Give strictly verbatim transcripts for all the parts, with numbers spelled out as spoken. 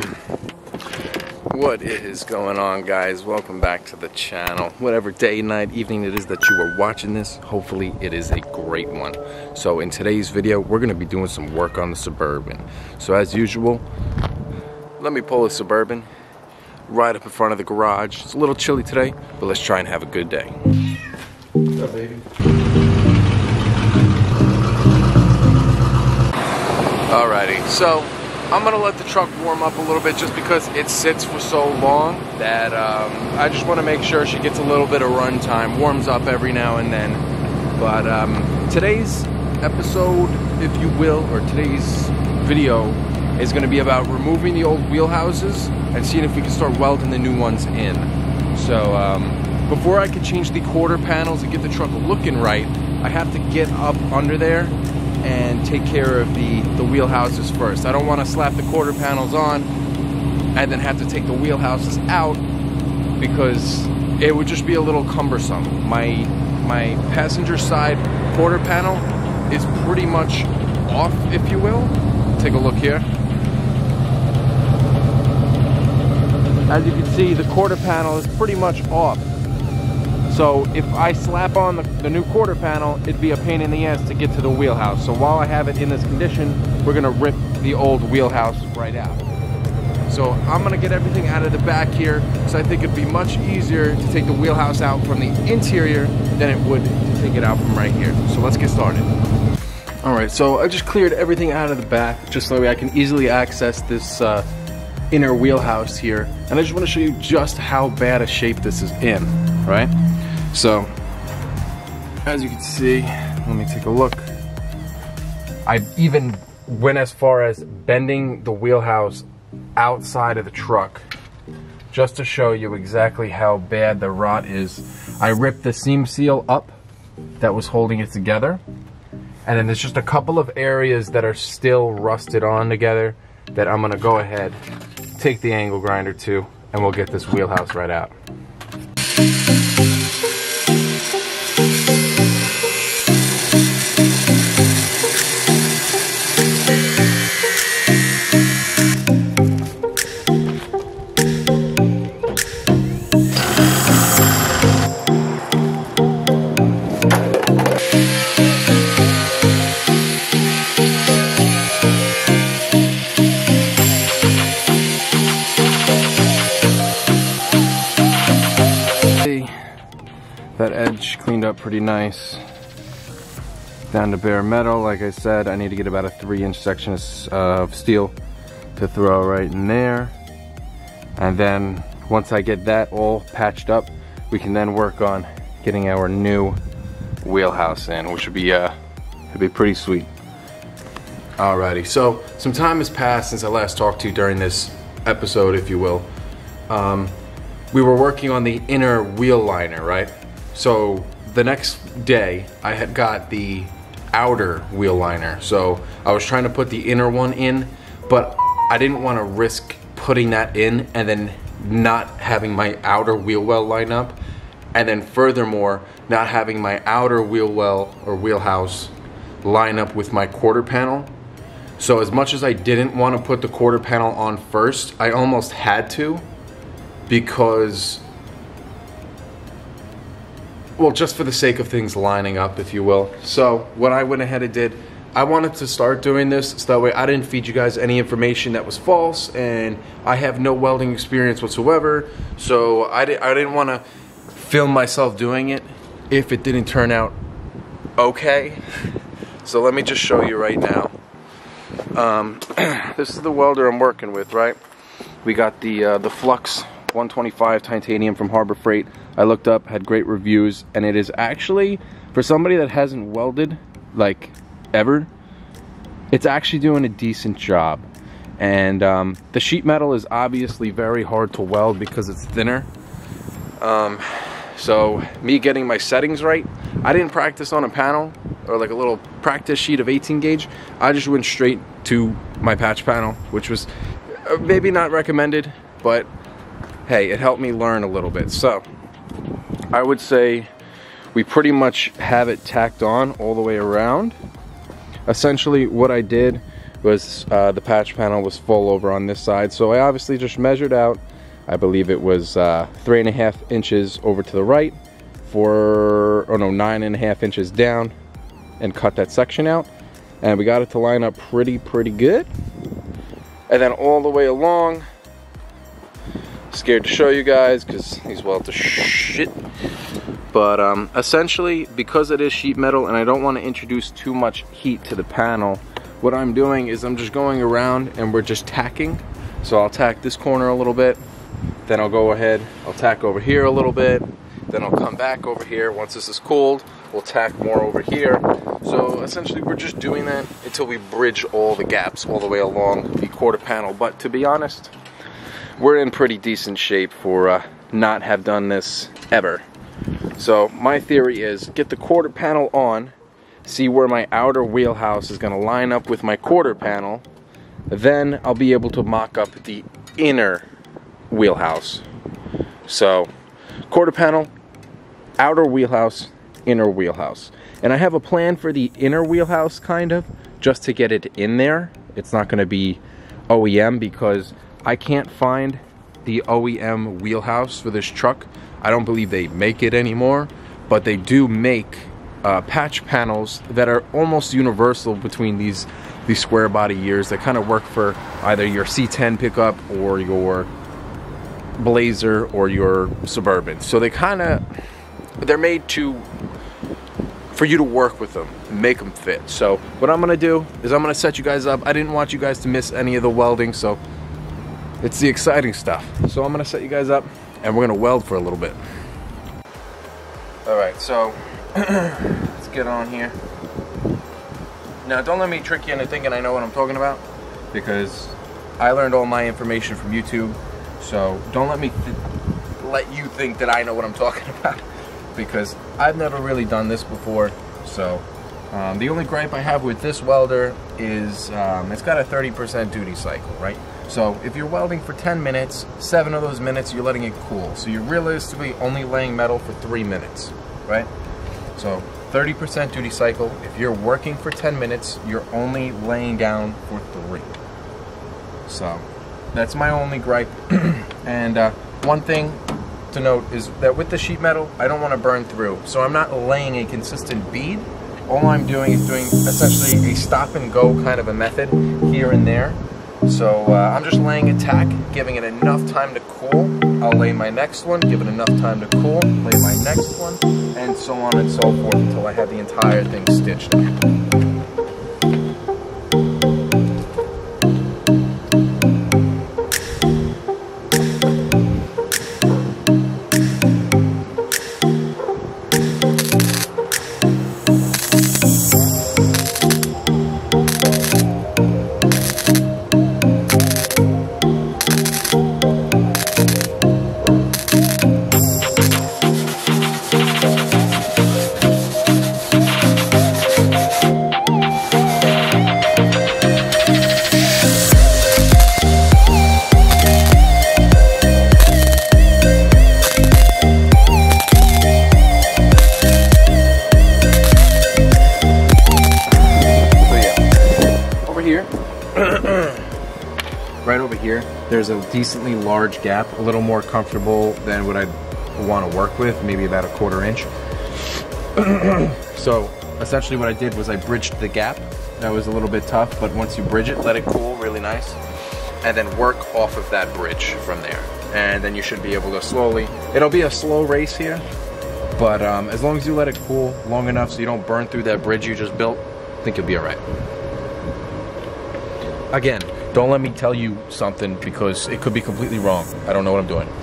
What is going on, guys? Welcome back to the channel. Whatever day, night, evening it is that you are watching this, hopefully it is a great one. So in today's video, we're going to be doing some work on the Suburban. So as usual, let me pull a Suburban right up in front of the garage. It's a little chilly today, but let's try and have a good day. What's up, baby? Alrighty, so I'm gonna let the truck warm up a little bit just because it sits for so long that um, I just want to make sure she gets a little bit of run time, warms up every now and then. But um, today's episode, if you will, or today's video is going to be about removing the old wheelhouses and seeing if we can start welding the new ones in. So um, before I can change the quarter panels and get the truck looking right, I have to get up under there and take care of the, the wheelhouses first. I don't want to slap the quarter panels on and then have to take the wheelhouses out because it would just be a little cumbersome. My, my passenger side quarter panel is pretty much off, if you will. Take a look here. As you can see, the quarter panel is pretty much off. So if I slap on the, the new quarter panel, it'd be a pain in the ass to get to the wheelhouse. So while I have it in this condition, we're gonna rip the old wheelhouse right out. So I'm gonna get everything out of the back here, so I think it'd be much easier to take the wheelhouse out from the interior than it would to take it out from right here. So let's get started. All right, so I just cleared everything out of the back, just so I can easily access this uh, inner wheelhouse here. And I just wanna show you just how bad a shape this is in, right? So, as you can see, let me take a look. I even went as far as bending the wheelhouse outside of the truck just to show you exactly how bad the rot is. I ripped the seam seal up that was holding it together, and then there's just a couple of areas that are still rusted on together that I'm gonna go ahead, take the angle grinder to, and we'll get this wheelhouse right out. That edge cleaned up pretty nice. Down to bare metal, like I said, I need to get about a three inch section of steel to throw right in there. And then once I get that all patched up, we can then work on getting our new wheelhouse in, which would be uh, it'd be pretty sweet. Alrighty, so some time has passed since I last talked to you during this episode, if you will. Um, we were working on the inner wheel liner, right? So the next day I had got the outer wheel liner. So I was trying to put the inner one in, but I didn't want to risk putting that in and then not having my outer wheel well line up, and then furthermore not having my outer wheel well or wheelhouse line up with my quarter panel. So as much as I didn't want to put the quarter panel on first, I almost had to, because, well, just for the sake of things lining up, if you will. So what I went ahead and did, I wanted to start doing this so that way I didn't feed you guys any information that was false, and I have no welding experience whatsoever. So I, di I didn't want to film myself doing it if it didn't turn out okay. So let me just show you right now. Um, this is the welder I'm working with, right? We got the uh, the Flux one twenty-five titanium from Harbor Freight. I looked up, had great reviews, and it is actually, for somebody that hasn't welded like ever, it's actually doing a decent job. And um, the sheet metal is obviously very hard to weld because it's thinner. Um, so me getting my settings right, I didn't practice on a panel or like a little practice sheet of eighteen gauge. I just went straight to my patch panel, which was maybe not recommended, but hey, it helped me learn a little bit. So I would say we pretty much have it tacked on all the way around. Essentially what I did was uh, the patch panel was full over on this side. So I obviously just measured out, I believe it was uh, three and a half inches over to the right for, oh no, nine and a half inches down, and cut that section out. And we got it to line up pretty, pretty good. And then all the way along, scared to show you guys because these welds are shit. But um, essentially, because it is sheet metal and I don't want to introduce too much heat to the panel, what I'm doing is I'm just going around and we're just tacking. So I'll tack this corner a little bit, then I'll go ahead, I'll tack over here a little bit, then I'll come back over here. Once this is cooled, we'll tack more over here. So essentially we're just doing that until we bridge all the gaps all the way along the quarter panel. But to be honest, we're in pretty decent shape for uh, not have done this ever. So my theory is get the quarter panel on, see where my outer wheelhouse is going to line up with my quarter panel, then I'll be able to mock up the inner wheelhouse. So quarter panel, outer wheelhouse, inner wheelhouse. And I have a plan for the inner wheelhouse, kind of, just to get it in there. It's not going to be O E M because I can't find the O E M wheelhouse for this truck. I don't believe they make it anymore, but they do make uh, patch panels that are almost universal between these these square body years that kind of work for either your C ten pickup or your Blazer or your Suburban. So they kind of, they're made to, for you to work with them, make them fit. So what I'm gonna do is I'm gonna set you guys up. I didn't want you guys to miss any of the welding, so it's the exciting stuff. So I'm gonna set you guys up and we're gonna weld for a little bit. All right, so let's get on here. Now don't let me trick you into thinking I know what I'm talking about, because I learned all my information from YouTube. So don't let me th let you think that I know what I'm talking about, because I've never really done this before. So um, the only gripe I have with this welder is um, it's got a thirty percent duty cycle, right? So if you're welding for ten minutes, seven of those minutes you're letting it cool. So you're realistically only laying metal for three minutes, right? So thirty percent duty cycle. If you're working for ten minutes, you're only laying down for three. So that's my only gripe. And uh, one thing to note is that with the sheet metal, I don't want to burn through. So I'm not laying a consistent bead. All I'm doing is doing essentially a stop and go kind of a method here and there. So uh, I'm just laying a tack, giving it enough time to cool. I'll lay my next one, give it enough time to cool, lay my next one, and so on and so forth until I have the entire thing stitched up. Right over here, there's a decently large gap, a little more comfortable than what I'd want to work with, maybe about a quarter inch. So essentially what I did was I bridged the gap. That was a little bit tough, but once you bridge it, let it cool really nice, and then work off of that bridge from there. And then you should be able to slowly, it'll be a slow race here, but um, as long as you let it cool long enough so you don't burn through that bridge you just built, I think you'll be all right. Again, don't let me tell you something because it could be completely wrong. I don't know what I'm doing.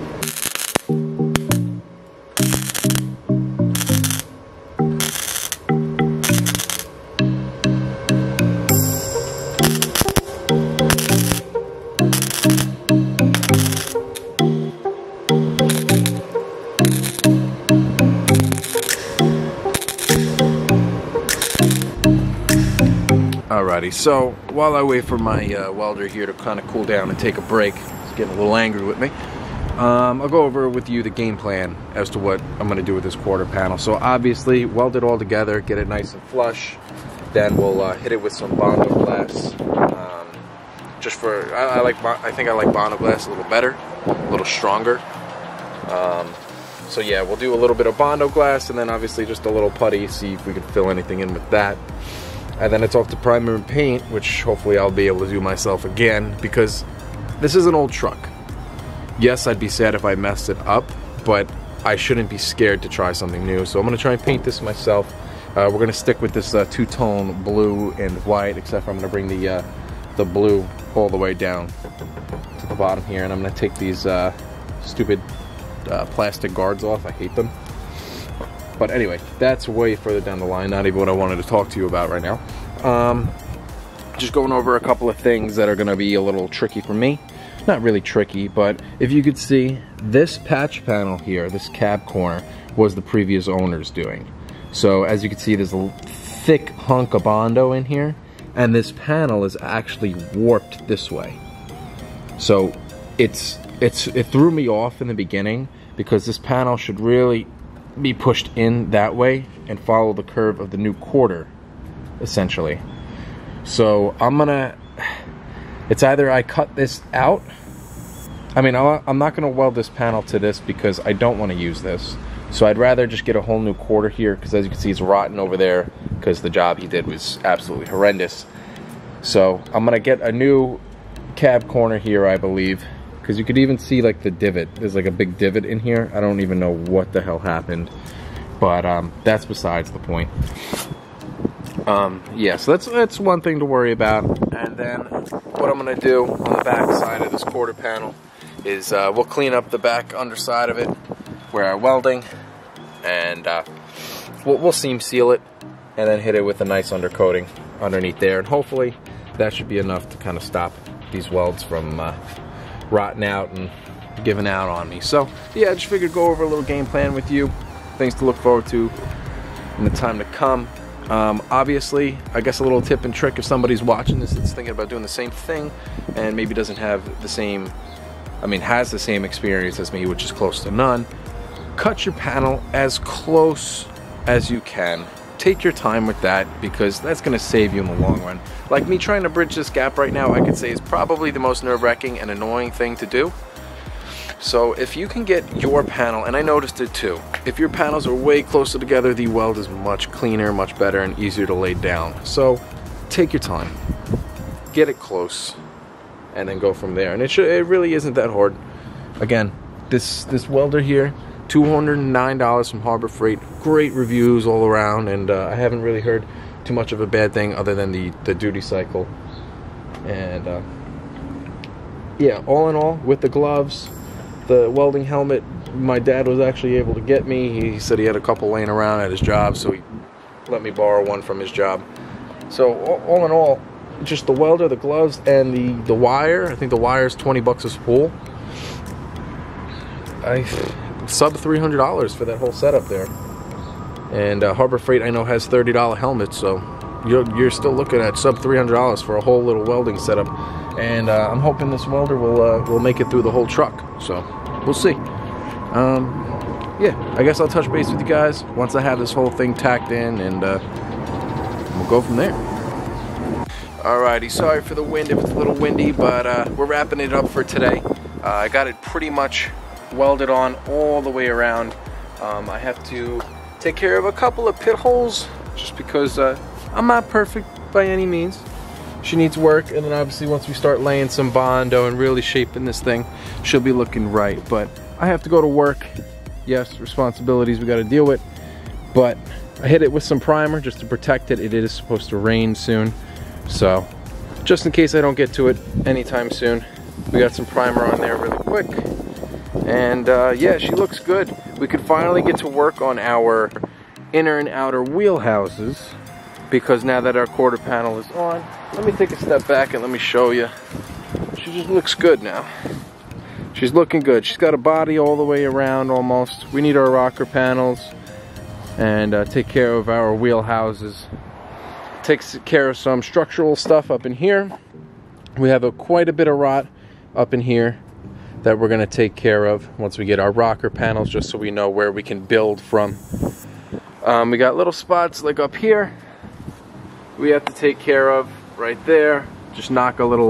Alrighty, so while I wait for my uh, welder here to kind of cool down and take a break, he's getting a little angry with me, um, I'll go over with you the game plan as to what I'm going to do with this quarter panel. So obviously, weld it all together, get it nice and flush, then we'll uh, hit it with some Bondo glass. Uh, just for, I, I like, I think I like Bondo glass a little better, a little stronger. Um, so yeah, we'll do a little bit of Bondo glass, and then obviously just a little putty, see if we can fill anything in with that. And then it's off to primer and paint, which hopefully I'll be able to do myself again, because this is an old truck. Yes, I'd be sad if I messed it up, but I shouldn't be scared to try something new. So I'm gonna try and paint this myself. Uh, we're gonna stick with this uh, two-tone blue and white, except for I'm gonna bring the uh, the blue all the way down to the bottom here, and I'm gonna take these uh, stupid uh, plastic guards off. I hate them. But anyway, that's way further down the line, not even what I wanted to talk to you about right now. Um, just going over a couple of things that are gonna be a little tricky for me. Not really tricky, but if you could see, this patch panel here, this cab corner, was the previous owner's doing. So as you can see, there's a thick hunk of Bondo in here, and this panel is actually warped this way. So it's it's it threw me off in the beginning, because this panel should really be pushed in that way and follow the curve of the new quarter, essentially. So I'm gonna, it's either I cut this out. I mean, I'm not gonna weld this panel to this because I don't want to use this. So I'd rather just get a whole new quarter here, because as you can see, it's rotten over there because the job he did was absolutely horrendous. So I'm gonna get a new cab corner here, I believe, because you could even see like the divot. There's like a big divot in here. I don't even know what the hell happened, but um, that's besides the point. Um, yeah, so that's that's one thing to worry about. And then what I'm gonna do on the back side of this quarter panel is uh, we'll clean up the back underside of it where I'm welding, and uh, we'll, we'll seam seal it, and then hit it with a nice undercoating underneath there, and hopefully that should be enough to kind of stop these welds from uh, rotting out and giving out on me. So yeah, I just figured go over a little game plan with you, things to look forward to in the time to come. Um, obviously, I guess a little tip and trick if somebody's watching this that's thinking about doing the same thing and maybe doesn't have the same, I mean has the same experience as me, which is close to none. Cut your panel as close as you can. Take your time with that, because that's going to save you in the long run. Like me trying to bridge this gap right now, I could say is probably the most nerve-wracking and annoying thing to do. So if you can get your panel, and I noticed it too, if your panels are way closer together, the weld is much cleaner, much better, and easier to lay down. So take your time, get it close, and then go from there. And it should, it really isn't that hard. Again, this this welder here, two hundred nine dollars from Harbor Freight. Great reviews all around, and uh, I haven't really heard too much of a bad thing other than the, the duty cycle. And uh, yeah, all in all, with the gloves, the welding helmet, my dad was actually able to get me. He said he had a couple laying around at his job, so he let me borrow one from his job. So all, all in all, just the welder, the gloves, and the, the wire. I think the wire is twenty bucks a spool. I sub three hundred dollars for that whole setup there. And uh, Harbor Freight, I know, has thirty dollar helmets, so you're, you're still looking at sub three hundred dollars for a whole little welding setup. And uh, I'm hoping this welder will uh, will make it through the whole truck. So we'll see. Um, yeah, I guess I'll touch base with you guys once I have this whole thing tacked in, and uh, we'll go from there. Alrighty, sorry for the wind if it's a little windy, but uh, we're wrapping it up for today. Uh, I got it pretty much welded on all the way around. Um, I have to take care of a couple of pit holes just because uh, I'm not perfect by any means. She needs work, and then obviously once we start laying some Bondo and really shaping this thing, she'll be looking right. But I have to go to work. Yes, responsibilities we got to deal with, but I hit it with some primer just to protect it. It is supposed to rain soon, so just in case I don't get to it anytime soon, we got some primer on there really quick. And uh, yeah, she looks good. We could finally get to work on our inner and outer wheelhouses, because now that our quarter panel is on, let me take a step back and let me show you. She just looks good now. She's looking good. She's got a body all the way around almost. We need our rocker panels and uh, take care of our wheelhouses. Takes care of some structural stuff up in here. We have a, quite a bit of rot up in here that we're going to take care of once we get our rocker panels, just so we know where we can build from. Um, we got little spots like up here we have to take care of right there. Just knock a little uh,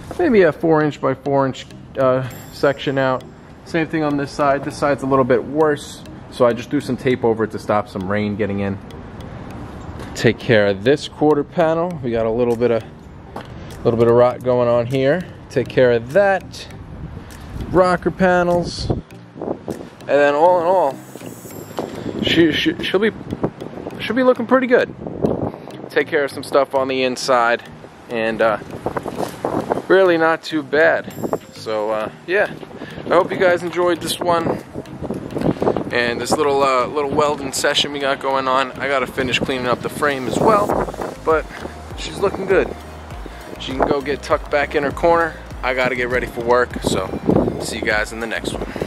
maybe a four inch by four inch uh, section out. Same thing on this side. This side's a little bit worse, so I just threw some tape over it to stop some rain getting in. Take care of this quarter panel. We got a little bit of little bit of rot going on here. Take care of that. Rocker panels, and then all in all, she, she she'll be she'll be looking pretty good. Take care of some stuff on the inside, and uh, really not too bad. So uh, yeah, I hope you guys enjoyed this one and this little uh, little welding session we got going on. I gotta finish cleaning up the frame as well, but she's looking good. She can go get tucked back in her corner. I gotta get ready for work, so see you guys in the next one.